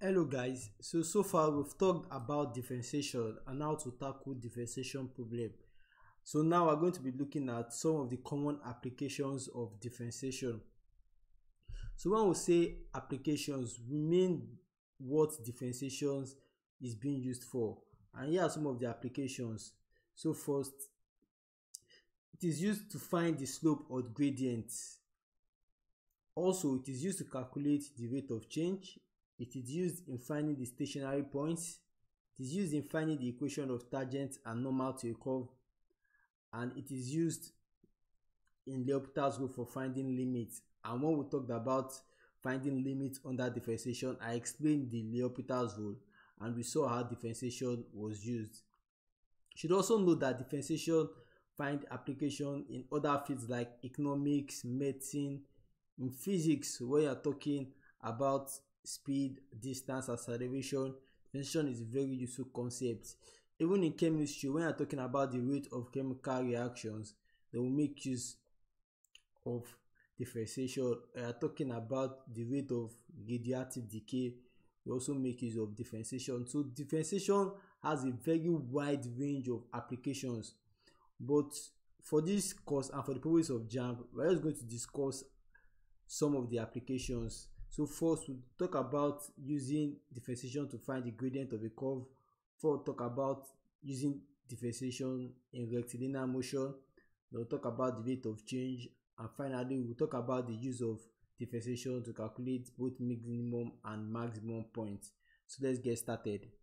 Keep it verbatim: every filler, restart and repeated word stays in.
Hello guys, so so far we've talked about differentiation and how to tackle differentiation problem. So now we're going to be looking at some of the common applications of differentiation. So when we say applications, we mean what differentiations is being used for. And here are some of the applications. So first, it is used to find the slope or gradient. Also, it is used to calculate the rate of change. It is used in finding the stationary points. It is used in finding the equation of tangent and normal to a curve. And it is used in L'Hopital's rule for finding limits. And when we talked about finding limits under differentiation, I explained the L'Hopital's rule and we saw how differentiation was used. You should also know that differentiation find application in other fields like economics, medicine, in physics, where you are talking about speed, distance, acceleration. Differentiation is a very useful concept. Even in chemistry, when you are talking about the rate of chemical reactions, they will make use of differentiation. We are talking about the rate of radioactive decay, we also make use of differentiation. So differentiation has a very wide range of applications, but for this course and for the purpose of JAMB, we are just going to discuss some of the applications. So first, we'll talk about using differentiation to find the gradient of a curve. Four, we'll talk about using differentiation in rectilinear motion. We'll talk about the rate of change, and finally we'll talk about the use of differentiation to calculate both minimum and maximum points. So let's get started.